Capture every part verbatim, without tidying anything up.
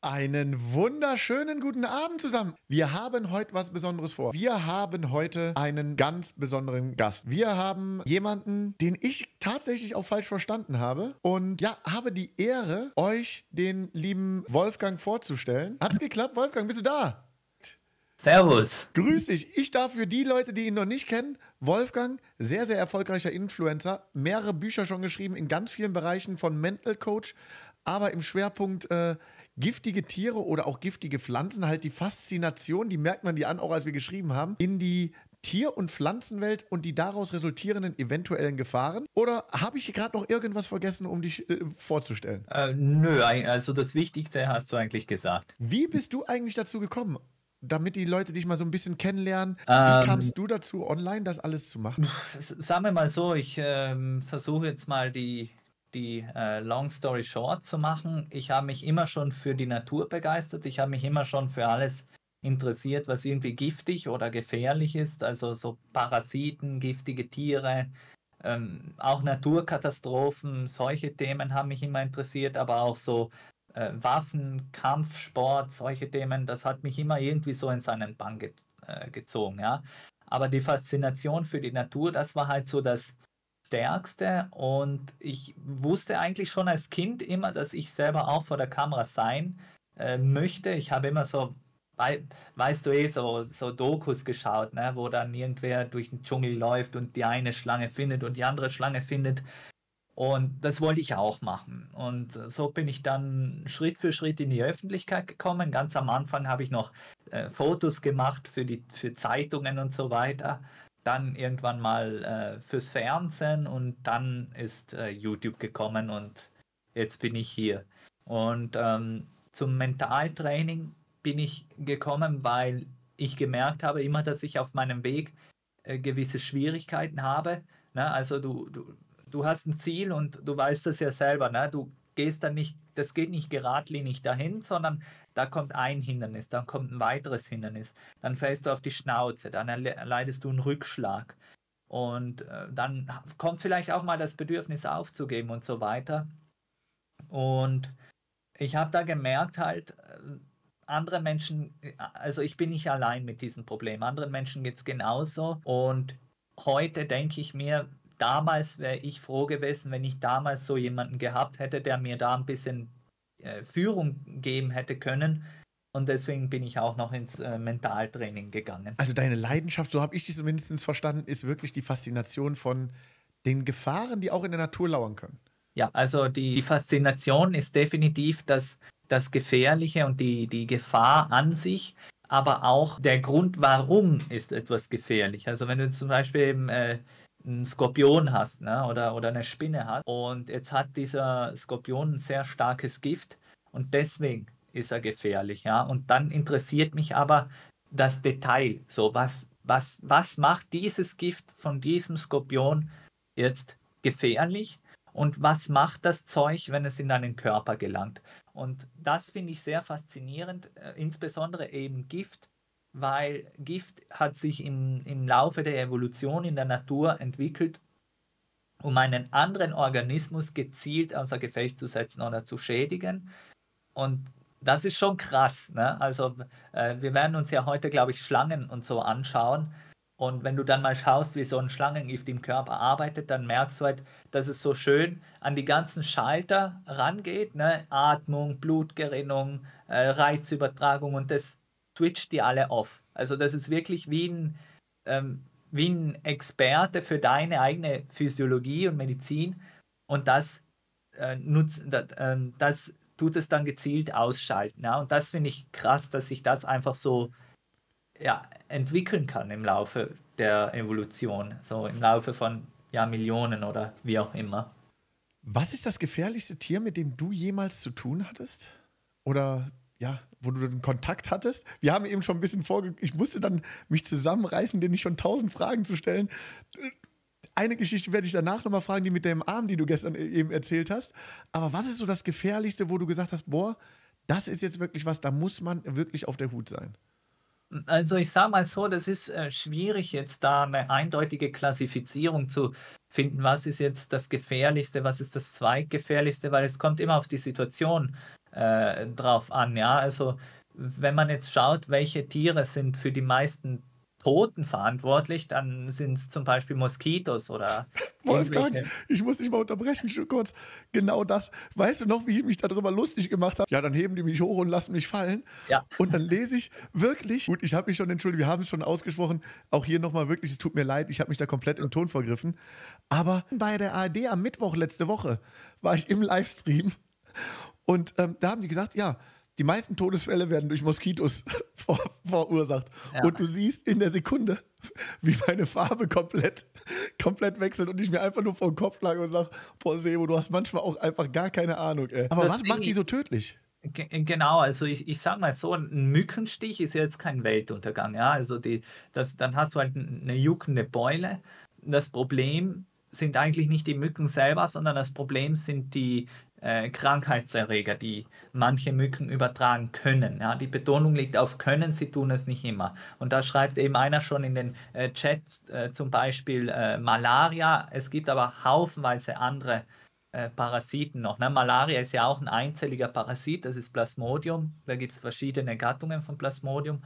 Einen wunderschönen guten Abend zusammen. Wir haben heute was Besonderes vor. Wir haben heute einen ganz besonderen Gast. Wir haben jemanden, den ich tatsächlich auch falsch verstanden habe. Und ja, habe die Ehre, euch den lieben Wolfgang vorzustellen. Hat's geklappt, Wolfgang? Bist du da? Servus. Grüß dich. Ich darf für die Leute, die ihn noch nicht kennen, Wolfgang, sehr, sehr erfolgreicher Influencer, mehrere Bücher schon geschrieben in ganz vielen Bereichen von Mental Coach, aber im Schwerpunkt äh, giftige Tiere oder auch giftige Pflanzen, halt die Faszination, die merkt man die an, auch als wir geschrieben haben, in die Tier- und Pflanzenwelt und die daraus resultierenden eventuellen Gefahren. Oder habe ich hier gerade noch irgendwas vergessen, um dich äh, vorzustellen? Äh, nö, eig- also das Wichtigste hast du eigentlich gesagt. Wie bist du eigentlich dazu gekommen? Damit die Leute dich mal so ein bisschen kennenlernen. Wie Ähm, kamst du dazu, online das alles zu machen? s- Sagen wir mal so, ich ähm, versuche jetzt mal die, die äh, Long Story Short zu machen. Ich habe mich immer schon für die Natur begeistert. Ich habe mich immer schon für alles interessiert, was irgendwie giftig oder gefährlich ist. Also so Parasiten, giftige Tiere, ähm, auch Naturkatastrophen, solche Themen haben mich immer interessiert, aber auch so äh, Waffen, Kampfsport, solche Themen, das hat mich immer irgendwie so in seinen Bann ge äh, gezogen, ja. Aber die Faszination für die Natur, das war halt so das Stärkste und ich wusste eigentlich schon als Kind immer, dass ich selber auch vor der Kamera sein äh, möchte. Ich habe immer so, wei weißt du eh, so, so Dokus geschaut, ne, wo dann irgendwer durch den Dschungel läuft und die eine Schlange findet und die andere Schlange findet. Und das wollte ich auch machen. Und so bin ich dann Schritt für Schritt in die Öffentlichkeit gekommen. Ganz am Anfang habe ich noch äh, Fotos gemacht für die für Zeitungen und so weiter. Dann irgendwann mal äh, fürs Fernsehen und dann ist äh, YouTube gekommen und jetzt bin ich hier. Und ähm, zum Mentaltraining bin ich gekommen, weil ich gemerkt habe immer, dass ich auf meinem Weg äh, gewisse Schwierigkeiten habe. Ne? Also du, du, du hast ein Ziel und du weißt das ja selber, ne? Du gehst dann nicht, das geht nicht geradlinig dahin, sondern da kommt ein Hindernis, dann kommt ein weiteres Hindernis, dann fällst du auf die Schnauze, dann erleidest du einen Rückschlag und äh, dann kommt vielleicht auch mal das Bedürfnis aufzugeben und so weiter. Und ich habe da gemerkt halt, äh, andere Menschen, äh, also ich bin nicht allein mit diesem Problem, anderen Menschen geht es genauso und heute denke ich mir, damals wäre ich froh gewesen, wenn ich damals so jemanden gehabt hätte, der mir da ein bisschen äh, Führung geben hätte können und deswegen bin ich auch noch ins äh, Mentaltraining gegangen. Also deine Leidenschaft, so habe ich die zumindest verstanden, ist wirklich die Faszination von den Gefahren, die auch in der Natur lauern können. Ja, also die, die Faszination ist definitiv das, das Gefährliche und die, die Gefahr an sich, aber auch der Grund, warum ist etwas gefährlich. Also wenn du zum Beispiel eben, äh, einen Skorpion hast, ne, oder, oder eine Spinne hast und jetzt hat dieser Skorpion ein sehr starkes Gift und deswegen ist er gefährlich, ja. Und dann interessiert mich aber das Detail, so was, was, was macht dieses Gift von diesem Skorpion jetzt gefährlich? Und was macht das Zeug, wenn es in deinen Körper gelangt? Und das finde ich sehr faszinierend, äh, insbesondere eben Gift, weil Gift hat sich im, im Laufe der Evolution in der Natur entwickelt, um einen anderen Organismus gezielt außer Gefecht zu setzen oder zu schädigen. Und das ist schon krass, ne? Also äh, wir werden uns ja heute, glaube ich, Schlangen und so anschauen. Und wenn du dann mal schaust, wie so ein Schlangengift im Körper arbeitet, dann merkst du halt, dass es so schön an die ganzen Schalter rangeht, ne? Atmung, Blutgerinnung, äh, Reizübertragung und das switcht die alle off. Also das ist wirklich wie ein, ähm, wie ein Experte für deine eigene Physiologie und Medizin und das, äh, nutzt, das, ähm, das tut es dann gezielt ausschalten. Ja? Und das finde ich krass, dass sich das einfach so, ja, entwickeln kann im Laufe der Evolution, so im Laufe von, ja, Millionen oder wie auch immer. Was ist das gefährlichste Tier, mit dem du jemals zu tun hattest? Oder ja, wo du den Kontakt hattest? Wir haben eben schon ein bisschen vorge... Ich musste dann mich zusammenreißen, dir nicht schon tausend Fragen zu stellen. Eine Geschichte werde ich danach nochmal fragen, die mit dem Arm, die du gestern eben erzählt hast. Aber was ist so das Gefährlichste, wo du gesagt hast, boah, das ist jetzt wirklich was, da muss man wirklich auf der Hut sein? Also ich sage mal so, das ist äh, schwierig jetzt da eine eindeutige Klassifizierung zu finden, was ist jetzt das Gefährlichste, was ist das Zweitgefährlichste, weil es kommt immer auf die Situation äh, drauf an. Ja, also wenn man jetzt schaut, welche Tiere sind für die meisten Toten verantwortlich, dann sind es zum Beispiel Moskitos oder Wolfgang, irgendwelche. ich muss dich mal unterbrechen, schon kurz. Genau das. Weißt du noch, wie ich mich darüber lustig gemacht habe? Ja, dann heben die mich hoch und lassen mich fallen. Ja, Und dann lese ich wirklich, gut, ich habe mich schon entschuldigt, wir haben es schon ausgesprochen, auch hier nochmal wirklich, es tut mir leid, ich habe mich da komplett im Ton vergriffen. Aber bei der A R D am Mittwoch letzte Woche war ich im Livestream und ähm, da haben die gesagt, ja, die meisten Todesfälle werden durch Moskitos ver verursacht. ja. Und du siehst in der Sekunde, wie meine Farbe komplett, komplett wechselt und ich mir einfach nur vor den Kopf schlage und sage, boah, Sebo, du hast manchmal auch einfach gar keine Ahnung, ey. Aber Das was Ding macht die so tödlich? Ge genau, also ich ich sage mal so, ein Mückenstich ist jetzt kein Weltuntergang, ja? Also die das dann hast du halt 'n 'ne juckende Beule. Das Problem sind eigentlich nicht die Mücken selber, sondern das Problem sind die, äh, Krankheitserreger, die manche Mücken übertragen können, ja? Die Betonung liegt auf können, sie tun es nicht immer. Und da schreibt eben einer schon in den, äh, Chat, äh, zum Beispiel, äh, Malaria. Es gibt aber haufenweise andere äh, Parasiten noch. Ne? Malaria ist ja auch ein einzelliger Parasit, das ist Plasmodium. Da gibt es verschiedene Gattungen von Plasmodium.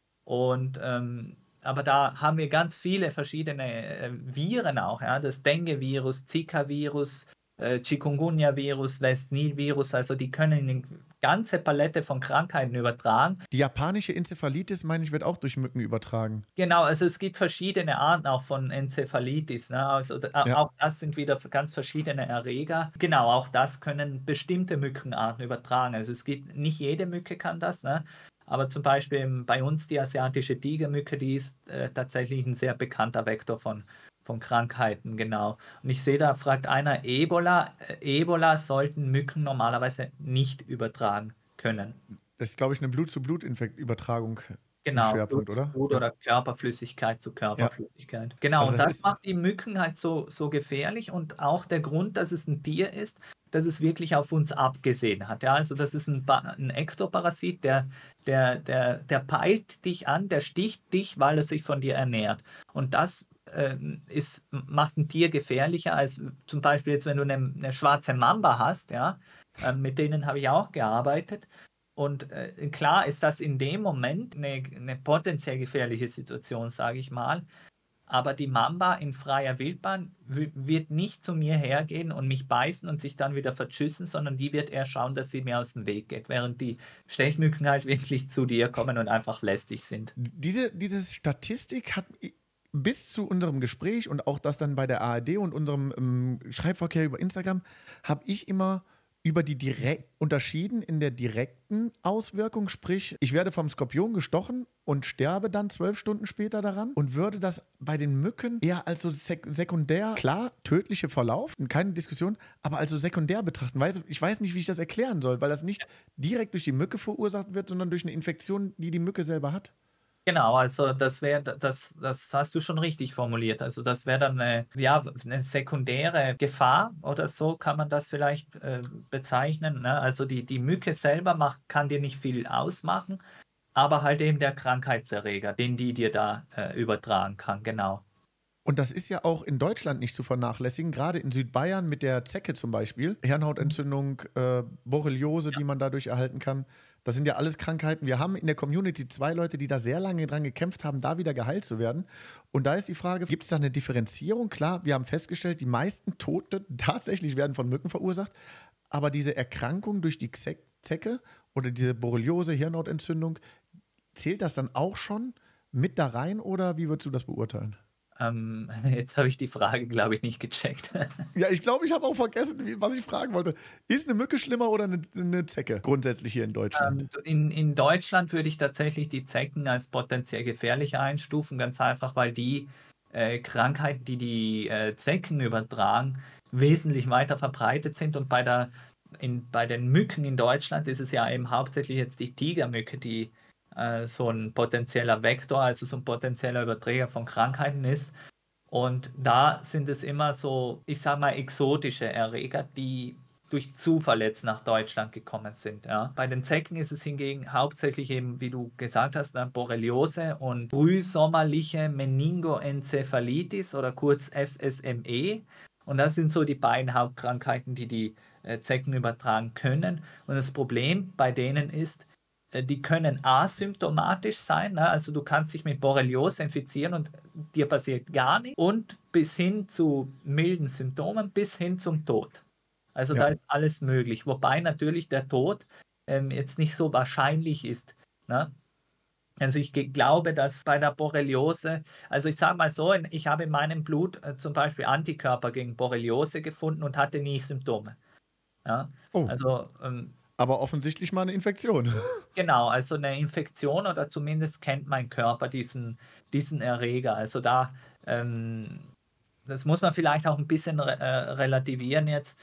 Und ähm, aber da haben wir ganz viele verschiedene äh, Viren auch. Ja? Das Dengue-Virus, Zika-Virus, äh, Chikungunya-Virus, West-Nil-Virus. Also die können eine ganze Palette von Krankheiten übertragen. Die japanische Enzephalitis, meine ich, wird auch durch Mücken übertragen. Genau, also es gibt verschiedene Arten auch von Enzephalitis, ne? Also d Ja. auch das sind wieder ganz verschiedene Erreger. Genau, auch das können bestimmte Mückenarten übertragen. Also es gibt nicht jede Mücke kann das, ne? Aber zum Beispiel bei uns die asiatische Tigermücke, die ist äh, tatsächlich ein sehr bekannter Vektor von, von Krankheiten, genau. Und ich sehe, da fragt einer Ebola. Äh, Ebola sollten Mücken normalerweise nicht übertragen können. Das ist, glaube ich, eine Blut-zu-Blut-Übertragung im Genau, Blut Schwerpunkt, zu oder? Blut Ja. oder Körperflüssigkeit zu Ja. Körperflüssigkeit. Genau, Also und das das ist, macht die Mücken halt so so gefährlich und auch der Grund, dass es 'n Tier ist, dass es wirklich auf uns abgesehen hat. Ja, also das ist 'n Ba 'n Ektoparasit, der der der der peilt dich an, der sticht dich, weil er sich von dir ernährt. Und das, ähm, ist macht 'n Tier gefährlicher als zum Beispiel jetzt, wenn du 'ne 'ne schwarze Mamba hast, ja, ähm, mit denen habe ich auch gearbeitet. Und äh, klar ist das in dem Moment eine, eine potenziell gefährliche Situation, sage ich mal. Aber die Mamba in freier Wildbahn w- wird nicht zu mir hergehen und mich beißen und sich dann wieder vertschüssen, sondern die wird eher schauen, dass sie mir aus dem Weg geht, während die Stechmücken halt wirklich zu dir kommen und einfach lästig sind. diese, diese Statistik hat bis zu unserem Gespräch und auch das dann bei der A R D und unserem ähm, Schreibverkehr über Instagram, habe ich immer über die direkt unterschieden in der direkten Auswirkung, sprich, ich werde vom Skorpion gestochen und sterbe dann zwölf Stunden später daran und würde das bei den Mücken eher als so sek sekundär, klar, tödliche Verlauf, keine Diskussion, aber also sekundär betrachten. Weiß, ich weiß nicht, wie ich das erklären soll, weil das nicht direkt durch die Mücke verursacht wird, sondern durch eine Infektion, die die Mücke selber hat. Genau, also das wäre, das, das hast du schon richtig formuliert. Also das wäre dann eine, ja, eine sekundäre Gefahr oder so kann man das vielleicht äh, bezeichnen. Ne? Also die, die Mücke selber macht, kann dir nicht viel ausmachen, aber halt eben der Krankheitserreger, den die dir da äh, übertragen kann, genau. Und das ist ja auch in Deutschland nicht zu vernachlässigen, gerade in Südbayern mit der Zecke zum Beispiel, Hirnhautentzündung, äh, Borreliose, die man dadurch erhalten kann. Das sind ja alles Krankheiten. Wir haben in der Community zwei Leute, die da sehr lange dran gekämpft haben, da wieder geheilt zu werden. Und da ist die Frage, gibt es da eine Differenzierung? Klar, wir haben festgestellt, die meisten Tote tatsächlich werden von Mücken verursacht. Aber diese Erkrankung durch die Ze- Zecke oder diese Borreliose, Hirnhautentzündung, zählt das dann auch schon mit da rein oder wie würdest du das beurteilen? Ähm, jetzt habe ich die Frage, glaube ich, nicht gecheckt. Ja, ich glaube, ich habe auch vergessen, wie, was ich fragen wollte. Ist eine Mücke schlimmer oder eine, eine Zecke grundsätzlich hier in Deutschland? Ähm, in, in Deutschland würde ich tatsächlich die Zecken als potenziell gefährlich einstufen, ganz einfach, weil die äh, Krankheiten, die die äh, Zecken übertragen, wesentlich weiter verbreitet sind. Und bei, der, in, bei den Mücken in Deutschland ist es ja eben hauptsächlich jetzt die Tigermücke, die äh, so ein potenzieller Vektor, also so ein potenzieller Überträger von Krankheiten ist. Und da sind es immer so, ich sage mal, exotische Erreger, die durch Zufall jetzt nach Deutschland gekommen sind. Ja. Bei den Zecken ist es hingegen hauptsächlich eben, wie du gesagt hast, ne, Borreliose und frühsommerliche Meningoenzephalitis oder kurz F S M E. Und das sind so die beiden Hauptkrankheiten, die die äh, Zecken übertragen können. Und das Problem bei denen ist, äh, die können asymptomatisch sein, ne? Also du kannst dich mit Borreliose infizieren und dir passiert gar nichts und bis hin zu milden Symptomen, bis hin zum Tod. Also Ja. da ist alles möglich, wobei natürlich der Tod ähm, jetzt nicht so wahrscheinlich ist, ne? Also ich ge- glaube, dass bei der Borreliose, also ich sage mal so, in- ich habe in meinem Blut äh, zum Beispiel Antikörper gegen Borreliose gefunden und hatte nie Symptome. Ja? Oh, Also ähm, aber offensichtlich mal eine Infektion. genau, also eine Infektion oder zumindest kennt mein Körper diesen, diesen Erreger. Also da, ähm, das muss man vielleicht auch ein bisschen re äh, relativieren jetzt.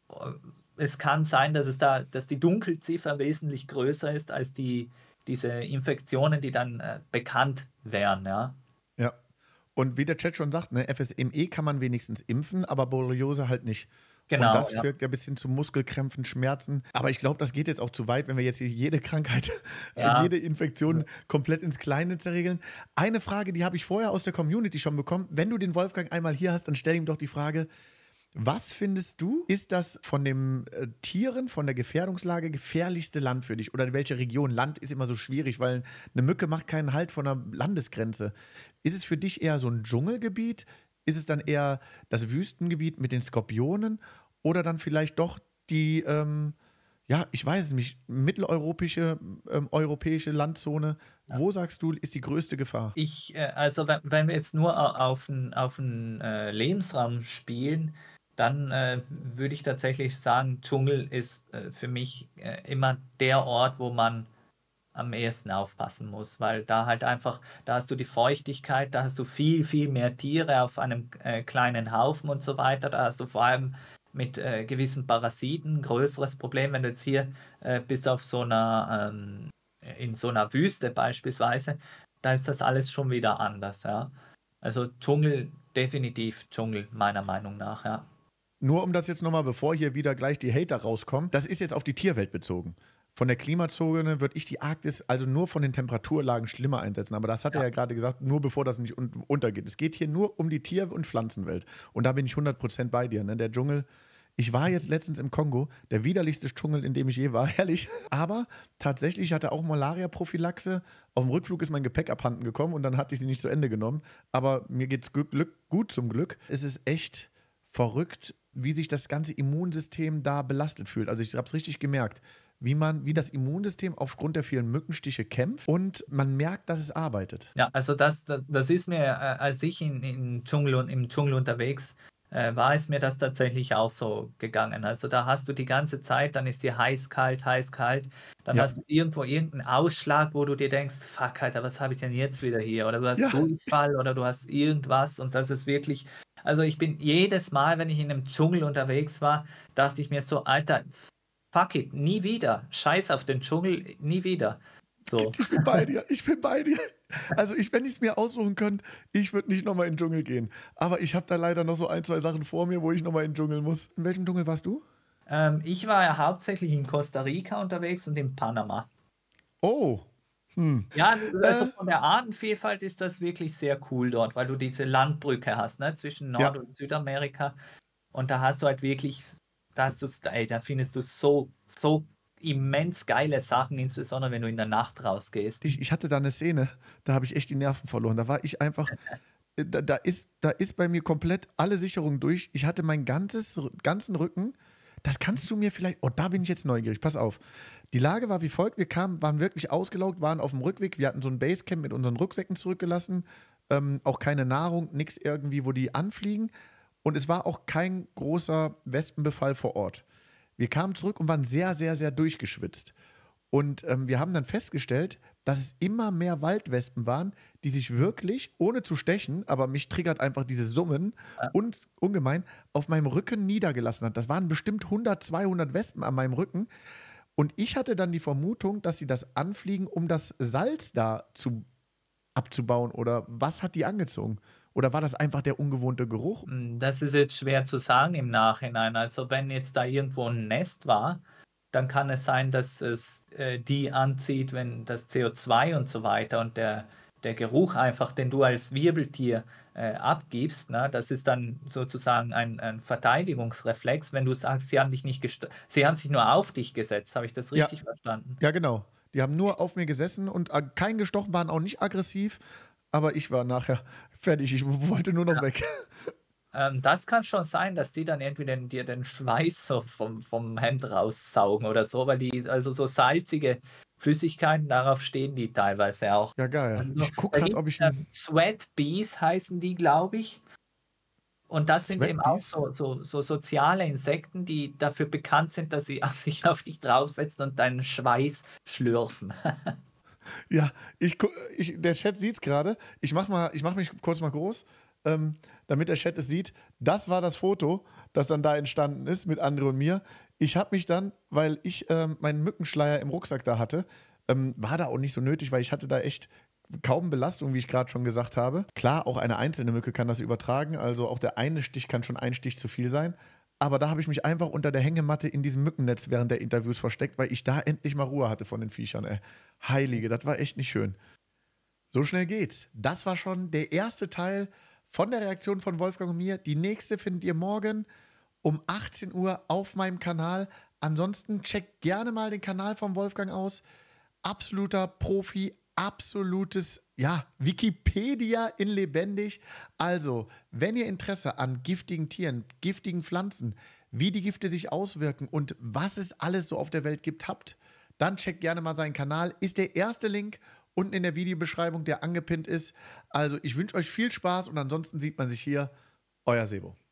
Es kann sein, dass es da, dass die Dunkelziffer wesentlich größer ist als die, diese Infektionen, die dann äh, bekannt wären, ja. Ja. Und wie der Chat schon sagt, ne, F S M E kann man wenigstens impfen, aber Borreliose halt nicht. Und Genau, das ja. führt ja bis hin zu Muskelkrämpfen, Schmerzen. Aber ich glaube, das geht jetzt auch zu weit, wenn wir jetzt hier jede Krankheit, Ja, jede Infektion komplett ins Kleine zerregeln. Eine Frage, die habe ich vorher aus der Community schon bekommen. Wenn du den Wolfgang einmal hier hast, dann stell ihm doch die Frage, was findest du, ist das von den äh, Tieren, von der Gefährdungslage gefährlichste Land für dich? Oder welche Region? Land ist immer so schwierig, weil eine Mücke macht keinen Halt von einer Landesgrenze. Ist es für dich eher so ein Dschungelgebiet? Ist es dann eher das Wüstengebiet mit den Skorpionen? Oder dann vielleicht doch die, ähm, ja, ich weiß es nicht, mitteleuropäische ähm, europäische Landzone? ja. Wo sagst du, ist die größte Gefahr? Ich, äh, also wenn, wenn wir jetzt nur au- auf den auf den, äh, Lebensraum spielen, dann äh, würde ich tatsächlich sagen, Dschungel ist äh, für mich äh, immer der Ort, wo man am ehesten aufpassen muss, weil da halt einfach, da hast du die Feuchtigkeit, da hast du viel, viel mehr Tiere auf einem äh, kleinen Haufen und so weiter. Da hast du vor allem mit äh, gewissen Parasiten ein größeres Problem, wenn du jetzt hier äh, bis auf so einer, ähm, in so einer Wüste beispielsweise, da ist das alles schon wieder anders, ja. Also Dschungel, definitiv Dschungel, meiner Meinung nach, ja. Nur um das jetzt nochmal, bevor hier wieder gleich die Hater rauskommen, das ist jetzt auf die Tierwelt bezogen. Von der Klimazone würde ich die Arktis also nur von den Temperaturlagen schlimmer einsetzen. Aber das hat er Ja, ja gerade gesagt, nur bevor das nicht un untergeht. Es geht hier nur um die Tier- und Pflanzenwelt. Und da bin ich hundert Prozent bei dir. Ne? Der Dschungel, ich war jetzt letztens im Kongo, der widerlichste Dschungel, in dem ich je war, herrlich. Aber tatsächlich hatte auch Malaria-Prophylaxe. Auf dem Rückflug ist mein Gepäck abhanden gekommen und dann hatte ich sie nicht zu Ende genommen. Aber mir geht es gut zum Glück. Es ist echt verrückt, wie sich das ganze Immunsystem da belastet fühlt. Also ich habe es richtig gemerkt, wie man, wie das Immunsystem aufgrund der vielen Mückenstiche kämpft und man merkt, dass es arbeitet. ja, also das, das, das ist mir, äh, als ich in, in Dschungel und im Dschungel unterwegs äh, war, ist mir das tatsächlich auch so gegangen. Also da hast du die ganze Zeit, dann ist dir heiß, kalt, heiß, kalt. Dann Ja, hast du irgendwo irgendeinen Ausschlag, wo du dir denkst, fuck, Alter, was habe ich denn jetzt wieder hier? Oder du hast ja, Durchfall oder du hast irgendwas und das ist wirklich, also ich bin jedes Mal, wenn ich in einem Dschungel unterwegs war, dachte ich mir so, Alter, fuck it, nie wieder. Scheiß auf den Dschungel, nie wieder. So. ich bin bei dir, ich bin bei dir. Also ich, wenn ich es mir aussuchen könnte, ich würde nicht nochmal in den Dschungel gehen. Aber ich habe da leider noch so ein, zwei Sachen vor mir, wo ich nochmal in den Dschungel muss. In welchem Dschungel warst du? Ähm, ich war ja hauptsächlich in Costa Rica unterwegs und in Panama. Oh, hm. Ja, also Äh, von der Artenvielfalt ist das wirklich sehr cool dort, weil du diese Landbrücke hast, ne, zwischen ja, Nord- und Südamerika. Und da hast du halt wirklich, da hast du, ey, da findest du so, so immens geile Sachen, insbesondere wenn du in der Nacht rausgehst. ich, ich hatte da eine Szene, da habe ich echt die Nerven verloren. Da war ich einfach, äh, da, da, ist, da ist bei mir komplett alle Sicherungen durch. Ich hatte meinen ganzes, ganzen Rücken. Das kannst du mir vielleicht. Oh, da bin ich jetzt neugierig. Pass auf. Die Lage war wie folgt: Wir kamen, waren wirklich ausgelaugt, waren auf dem Rückweg. Wir hatten so ein Basecamp mit unseren Rucksäcken zurückgelassen. Ähm, auch keine Nahrung, nichts irgendwie, wo die anfliegen. Und es war auch kein großer Wespenbefall vor Ort. Wir kamen zurück und waren sehr, sehr, sehr durchgeschwitzt. Und ähm, wir haben dann festgestellt, dass es immer mehr Waldwespen waren, die sich wirklich, ohne zu stechen, aber mich triggert einfach dieses Summen Ja, und ungemein, auf meinem Rücken niedergelassen hat. Das waren bestimmt hundert, zweihundert Wespen an meinem Rücken. Und ich hatte dann die Vermutung, dass sie das anfliegen, um das Salz da zu, abzubauen. Oder was hat die angezogen? Oder war das einfach der ungewohnte Geruch? mm, das ist jetzt schwer zu sagen im Nachhinein. Also wenn jetzt da irgendwo ein Nest war, dann kann es sein, dass es äh, die anzieht, wenn das C O zwei und so weiter und der, der Geruch einfach, den du als Wirbeltier äh, abgibst, ne? Das ist dann sozusagen ein, ein Verteidigungsreflex, wenn du sagst, sie haben dich nicht gest sie haben sich nur auf dich gesetzt. Habe ich das Ja, richtig verstanden? ja, genau. Die haben nur auf mir gesessen und äh, kein gestochen, waren auch nicht aggressiv, aber ich war nachher fertig. Ich wollte nur noch Ja. weg. Ähm, das kann schon sein, dass die dann irgendwie dir den Schweiß so vom vom Hemd raussaugen oder so, weil die also so salzige Flüssigkeiten, darauf stehen die teilweise auch. Ja, geil. Also, Ich gucke da gerade, gibt's, ob ich ähm, einen Sweat Bees heißen die, glaube ich. Und das sind eben auch Sweatbees. so so so soziale Insekten, die dafür bekannt sind, dass sie sich auf dich draufsetzen und deinen Schweiß schlürfen. Ja, ich, gu- ich, der Chat sieht es gerade. Ich mach, mal, ich mach mich kurz mal groß, ähm, damit der Chat es sieht. Das war das Foto, das dann da entstanden ist mit André und mir. Ich habe mich dann, weil ich ähm, meinen Mückenschleier im Rucksack da hatte, ähm, war da auch nicht so nötig, weil ich hatte da echt kaum Belastung, wie ich gerade schon gesagt habe. Klar, auch eine einzelne Mücke kann das übertragen, also auch der eine Stich kann schon ein Stich zu viel sein. Aber da habe ich mich einfach unter der Hängematte in diesem Mückennetz während der Interviews versteckt, weil ich da endlich mal Ruhe hatte von den Viechern, ey. Heilige, das war echt nicht schön. So schnell geht's. Das war schon der erste Teil von der Reaktion von Wolfgang und mir. Die nächste findet ihr morgen um achtzehn Uhr auf meinem Kanal. Ansonsten checkt gerne mal den Kanal von Wolfgang aus. Absoluter Profi, absolutes, ja, Wikipedia in lebendig. Also, wenn ihr Interesse an giftigen Tieren, giftigen Pflanzen, wie die Gifte sich auswirken und was es alles so auf der Welt gibt, habt, dann checkt gerne mal seinen Kanal. Ist der erste Link unten in der Videobeschreibung, der angepinnt ist. Also, ich wünsche euch viel Spaß und ansonsten sieht man sich hier. Euer Sebo.